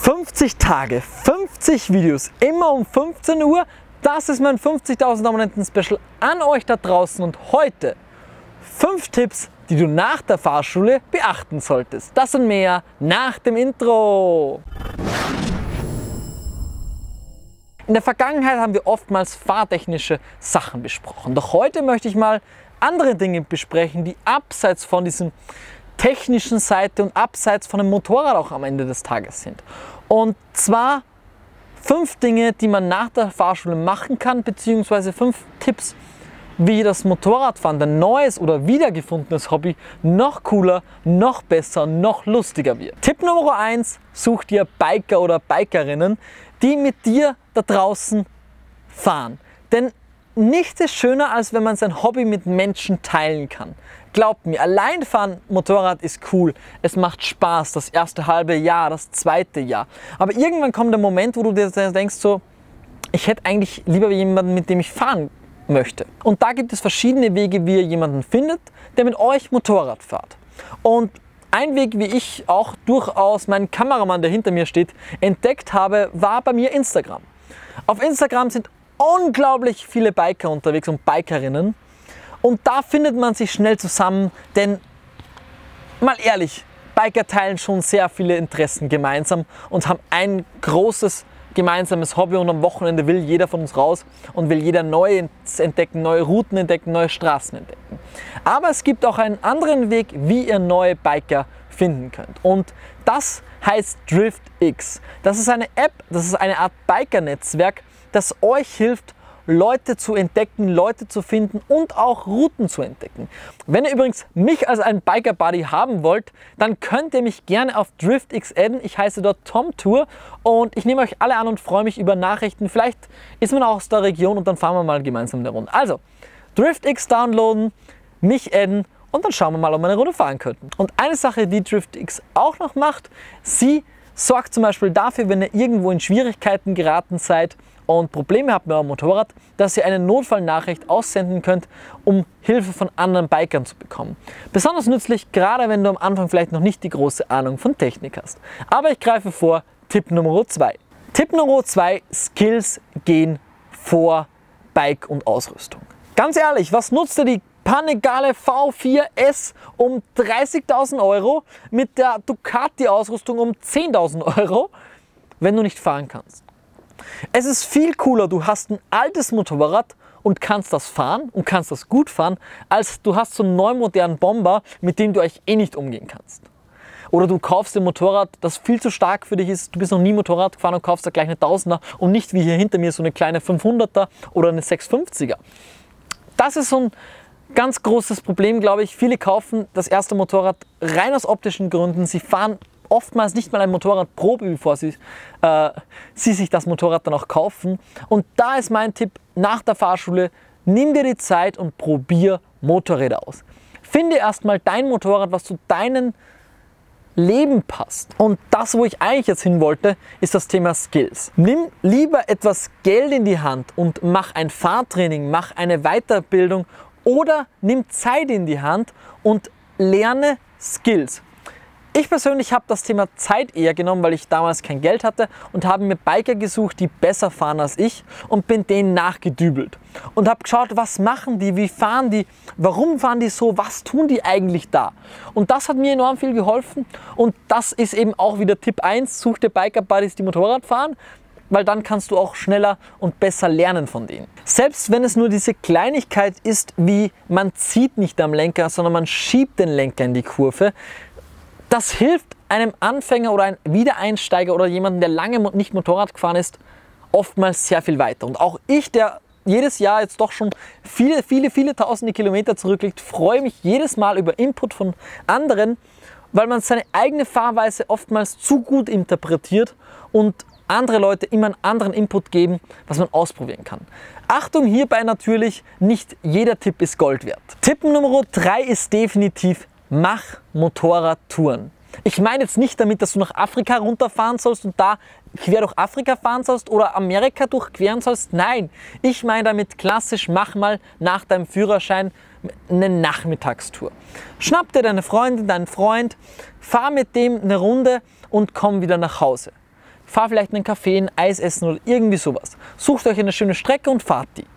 50 Tage, 50 Videos, immer um 15 Uhr. Das ist mein 50.000 Abonnenten Special an euch da draußen und heute 5 Tipps, die du nach der Fahrschule beachten solltest. Das und mehr nach dem Intro. In der Vergangenheit haben wir oftmals fahrtechnische Sachen besprochen. Doch heute möchte ich mal andere Dinge besprechen, die abseits von diesem technischen Seite und abseits von dem Motorrad auch am Ende des Tages sind. Und zwar 5 Dinge, die man nach der Fahrschule machen kann, beziehungsweise 5 Tipps, wie das Motorradfahren, dein neues oder wiedergefundenes Hobby, noch cooler, noch besser, noch lustiger wird. Tipp Nummer 1, such dir Biker oder Bikerinnen, die mit dir da draußen fahren. Denn nichts ist schöner, als wenn man sein Hobby mit Menschen teilen kann. Glaubt mir, Alleinfahren Motorrad ist cool, es macht Spaß, das erste halbe Jahr, das zweite Jahr. Aber irgendwann kommt der Moment, wo du dir denkst so, ich hätte eigentlich lieber jemanden, mit dem ich fahren möchte. Und da gibt es verschiedene Wege, wie ihr jemanden findet, der mit euch Motorrad fährt. Und ein Weg, wie ich auch durchaus meinen Kameramann, der hinter mir steht, entdeckt habe, war bei mir Instagram. Auf Instagram sind unglaublich viele Biker unterwegs und Bikerinnen. Und da findet man sich schnell zusammen, denn mal ehrlich, Biker teilen schon sehr viele Interessen gemeinsam und haben ein großes gemeinsames Hobby und am Wochenende will jeder von uns raus und will jeder Neues entdecken, neue Routen entdecken, neue Straßen entdecken. Aber es gibt auch einen anderen Weg, wie ihr neue Biker finden könnt. Und das heißt DriftX. Das ist eine App, das ist eine Art Biker-Netzwerk, das euch hilft, Leute zu entdecken, Leute zu finden und auch Routen zu entdecken. Wenn ihr übrigens mich als einen Biker-Buddy haben wollt, dann könnt ihr mich gerne auf DriftX adden. Ich heiße dort TomTour und ich nehme euch alle an und freue mich über Nachrichten. Vielleicht ist man auch aus der Region und dann fahren wir mal gemeinsam eine Runde. Also, DriftX downloaden, mich adden und dann schauen wir mal, ob wir eine Runde fahren könnten. Und eine Sache, die DriftX auch noch macht, sie sorgt zum Beispiel dafür, wenn ihr irgendwo in Schwierigkeiten geraten seid und Probleme habt mit eurem Motorrad, dass ihr eine Notfallnachricht aussenden könnt, um Hilfe von anderen Bikern zu bekommen. Besonders nützlich, gerade wenn du am Anfang vielleicht noch nicht die große Ahnung von Technik hast. Aber ich greife vor, Tipp Nummer 2. Tipp Nummer 2, Skills gehen vor Bike und Ausrüstung. Ganz ehrlich, was nutzt dir die Panigale V4S um 30.000 € mit der Ducati-Ausrüstung um 10.000 €, wenn du nicht fahren kannst? Es ist viel cooler, du hast ein altes Motorrad und kannst das fahren und kannst das gut fahren, als du hast so einen neuen modernen Bomber, mit dem du eigentlich eh nicht umgehen kannst. Oder du kaufst ein Motorrad, das viel zu stark für dich ist, du bist noch nie Motorrad gefahren und kaufst da gleich eine 1000er und nicht wie hier hinter mir so eine kleine 500er oder eine 650er. Das ist so ein ganz großes Problem, glaube ich. Viele kaufen das erste Motorrad rein aus optischen Gründen. Sie fahren oftmals nicht mal ein Motorradprobe, bevor sie sich das Motorrad dann auch kaufen. Und da ist mein Tipp nach der Fahrschule, nimm dir die Zeit und probier Motorräder aus. Finde erstmal dein Motorrad, was zu deinem Leben passt. Und das, wo ich eigentlich jetzt hin wollte, ist das Thema Skills. Nimm lieber etwas Geld in die Hand und mach ein Fahrtraining, mach eine Weiterbildung oder nimm Zeit in die Hand und lerne Skills. Ich persönlich habe das Thema Zeit eher genommen, weil ich damals kein Geld hatte und habe mir Biker gesucht, die besser fahren als ich und bin denen nachgedübelt. Und habe geschaut, was machen die, wie fahren die, warum fahren die so, was tun die eigentlich da. Und das hat mir enorm viel geholfen und das ist eben auch wieder Tipp 1, such dir Biker-Buddies, die Motorrad fahren, weil dann kannst du auch schneller und besser lernen von denen. Selbst wenn es nur diese Kleinigkeit ist, wie man zieht nicht am Lenker, sondern man schiebt den Lenker in die Kurve, das hilft einem Anfänger oder einem Wiedereinsteiger oder jemandem, der lange nicht Motorrad gefahren ist, oftmals sehr viel weiter. Und auch ich, der jedes Jahr jetzt doch schon viele tausende Kilometer zurücklegt, freue mich jedes Mal über Input von anderen, weil man seine eigene Fahrweise oftmals zu gut interpretiert und andere Leute immer einen anderen Input geben, was man ausprobieren kann. Achtung hierbei natürlich, nicht jeder Tipp ist Gold wert. Tipp Nummer 3 ist definitiv, mach Motorradtouren. Ich meine jetzt nicht damit, dass du nach Afrika runterfahren sollst und da quer durch Afrika fahren sollst oder Amerika durchqueren sollst. Nein, ich meine damit klassisch, mach mal nach deinem Führerschein eine Nachmittagstour. Schnapp dir deine Freundin, deinen Freund, fahr mit dem eine Runde und komm wieder nach Hause. fahrt vielleicht in einen Café, ein Eis essen oder irgendwie sowas. Sucht euch eine schöne Strecke und fahrt die.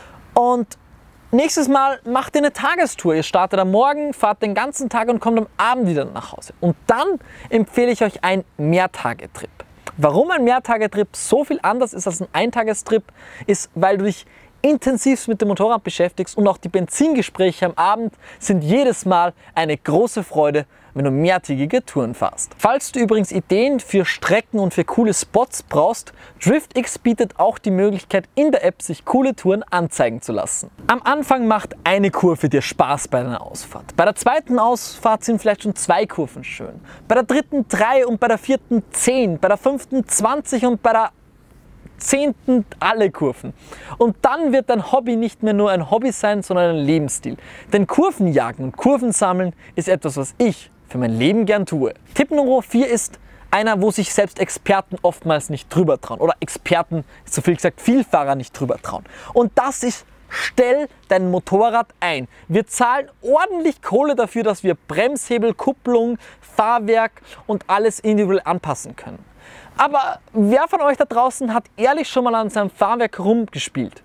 Und nächstes Mal macht ihr eine Tagestour. Ihr startet am Morgen, fahrt den ganzen Tag und kommt am Abend wieder nach Hause. Und dann empfehle ich euch einen Mehrtagetrip. Warum ein Mehrtagetrip so viel anders ist als ein Eintagestrip, ist, weil du dich intensiv mit dem Motorrad beschäftigst und auch die Benzingespräche am Abend sind jedes Mal eine große Freude, wenn du mehrtägige Touren fährst. Falls du übrigens Ideen für Strecken und für coole Spots brauchst, DriftX bietet auch die Möglichkeit, in der App sich coole Touren anzeigen zu lassen. Am Anfang macht eine Kurve dir Spaß bei deiner Ausfahrt. Bei der zweiten Ausfahrt sind vielleicht schon 2 Kurven schön. Bei der dritten 3 und bei der vierten 10, bei der fünften 20 und bei der 10. alle Kurven. Und dann wird dein Hobby nicht mehr nur ein Hobby sein, sondern ein Lebensstil. Denn Kurvenjagen und Kurven sammeln ist etwas, was ich für mein Leben gern tue. Tipp Nummer 4 ist einer, wo sich selbst Experten oftmals nicht drüber trauen. Oder Experten, so viel gesagt, Vielfahrer nicht drüber trauen. Und das ist: Stell dein Motorrad ein. Wir zahlen ordentlich Kohle dafür, dass wir Bremshebel, Kupplung, Fahrwerk und alles individuell anpassen können. Aber wer von euch da draußen hat ehrlich schon mal an seinem Fahrwerk rumgespielt?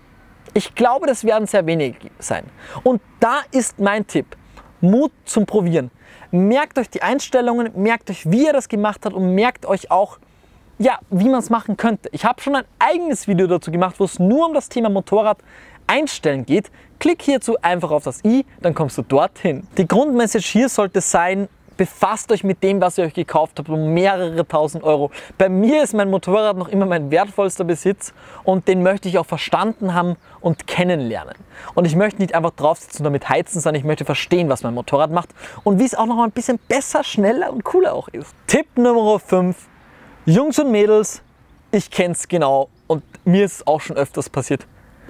Ich glaube, das werden sehr wenige sein. Und da ist mein Tipp: Mut zum Probieren. Merkt euch die Einstellungen, merkt euch, wie ihr das gemacht habt und merkt euch auch, ja, wie man es machen könnte. Ich habe schon ein eigenes Video dazu gemacht, wo es nur um das Thema Motorrad einstellen geht. Klick hierzu einfach auf das i, dann kommst du dorthin. Die Grundmessage hier sollte sein: Befasst euch mit dem, was ihr euch gekauft habt, um mehrere tausend Euro. Bei mir ist mein Motorrad noch immer mein wertvollster Besitz und den möchte ich auch verstanden haben und kennenlernen. Und ich möchte nicht einfach drauf sitzen und damit heizen, sondern ich möchte verstehen, was mein Motorrad macht und wie es auch noch mal ein bisschen besser, schneller und cooler auch ist. Tipp Nummer 5. Jungs und Mädels, ich kenne es genau und mir ist es auch schon öfters passiert.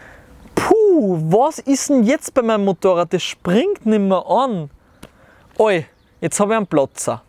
Puh, was ist denn jetzt bei meinem Motorrad? Das springt nicht mehr an. Oi. Jetzt habe ich einen Plotzer.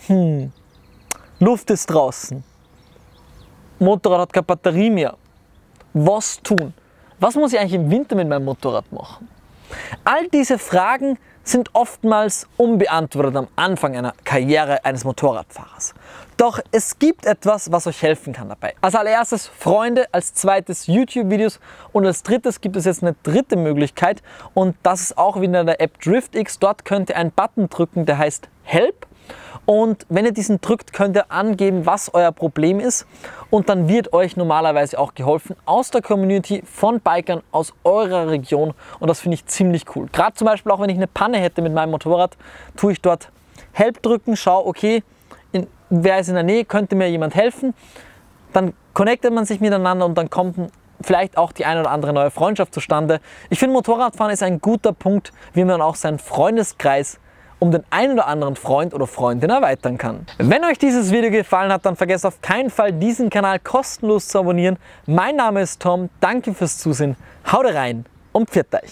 Luft ist draußen. Motorrad hat keine Batterie mehr. Was tun? Was muss ich eigentlich im Winter mit meinem Motorrad machen? All diese Fragen sind oftmals unbeantwortet am Anfang einer Karriere eines Motorradfahrers. Doch es gibt etwas, was euch helfen kann dabei. Als allererstes Freunde, als zweites YouTube-Videos und als drittes gibt es jetzt eine dritte Möglichkeit und das ist auch wieder in der App DriftX. Dort könnt ihr einen Button drücken, der heißt Help. Und wenn ihr diesen drückt, könnt ihr angeben, was euer Problem ist und dann wird euch normalerweise auch geholfen aus der Community von Bikern aus eurer Region und das finde ich ziemlich cool. Gerade zum Beispiel auch, wenn ich eine Panne hätte mit meinem Motorrad, tue ich dort Help drücken, schau, okay, wer ist in der Nähe, könnte mir jemand helfen, dann connectet man sich miteinander und dann kommt vielleicht auch die eine oder andere neue Freundschaft zustande. Ich finde, Motorradfahren ist ein guter Punkt, wie man auch seinen Freundeskreis um den einen oder anderen Freund oder Freundin erweitern kann. Wenn euch dieses Video gefallen hat, dann vergesst auf keinen Fall, diesen Kanal kostenlos zu abonnieren. Mein Name ist Tom, danke fürs Zusehen, haut rein und pfiat euch!